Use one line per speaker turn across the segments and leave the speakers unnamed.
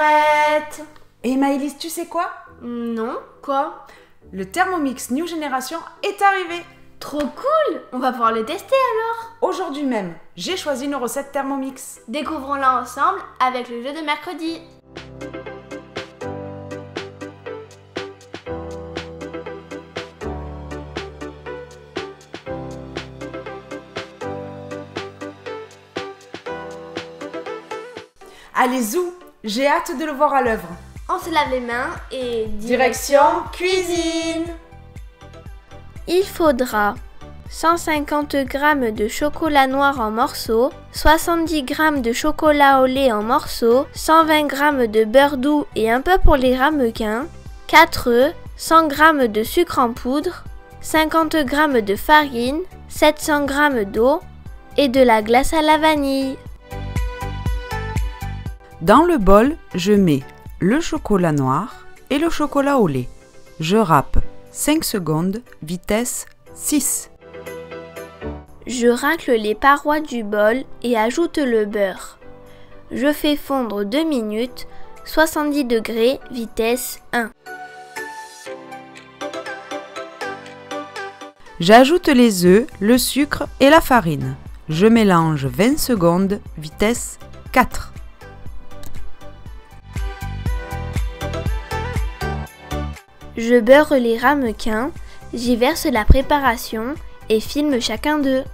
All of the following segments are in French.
prête.
Et Maëlys, tu sais quoi?
Non, quoi?
Le Thermomix New Generation est arrivé.
Trop cool! On va pouvoir le tester alors.
Aujourd'hui même, j'ai choisi une recette Thermomix.
Découvrons-la ensemble avec le jeu de mercredi.
Allez zou, j'ai hâte de le voir à l'œuvre.
On se lave les mains et
Direction cuisine.
Il faudra 150 g de chocolat noir en morceaux, 70 g de chocolat au lait en morceaux, 120 g de beurre doux et un peu pour les ramequins, 4 œufs, 100 g de sucre en poudre, 50 g de farine, 700 g d'eau et de la glace à la vanille.
Dans le bol, je mets le chocolat noir et le chocolat au lait. Je râpe 5 secondes, vitesse 6.
Je racle les parois du bol et ajoute le beurre. Je fais fondre 2 minutes, 70 degrés, vitesse 1.
J'ajoute les œufs, le sucre et la farine. Je mélange 20 secondes, vitesse 4.
Je beurre les ramequins, j'y verse la préparation et filme chacun d'eux.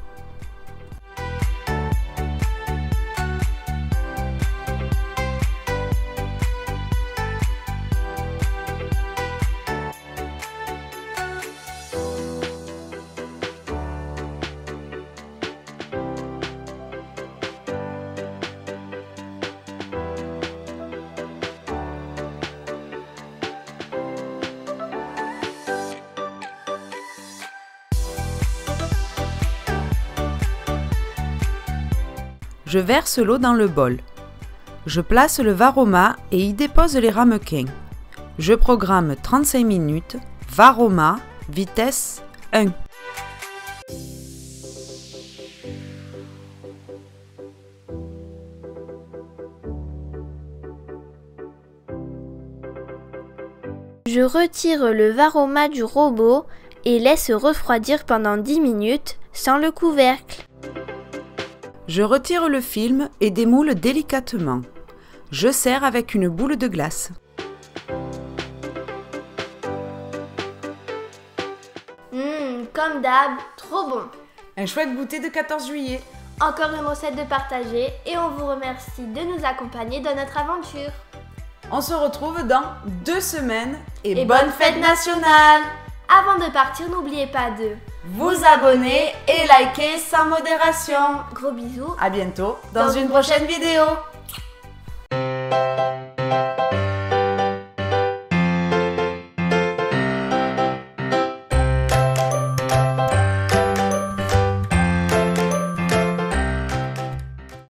Je verse l'eau dans le bol. Je place le Varoma et y dépose les ramequins. Je programme 35 minutes, Varoma, vitesse 1.
Je retire le Varoma du robot et laisse refroidir pendant 10 minutes sans le couvercle.
Je retire le film et démoule délicatement. Je sers avec une boule de glace.
Comme d'hab, trop bon.
Un chouette goûter de 14 juillet.
Encore une recette de partager et on vous remercie de nous accompagner dans notre aventure.
On se retrouve dans 2 semaines
et bonne fête nationale! Avant de partir, n'oubliez pas de
vous abonner et liker sans modération.
Gros bisous.
À bientôt dans une prochaine vidéo.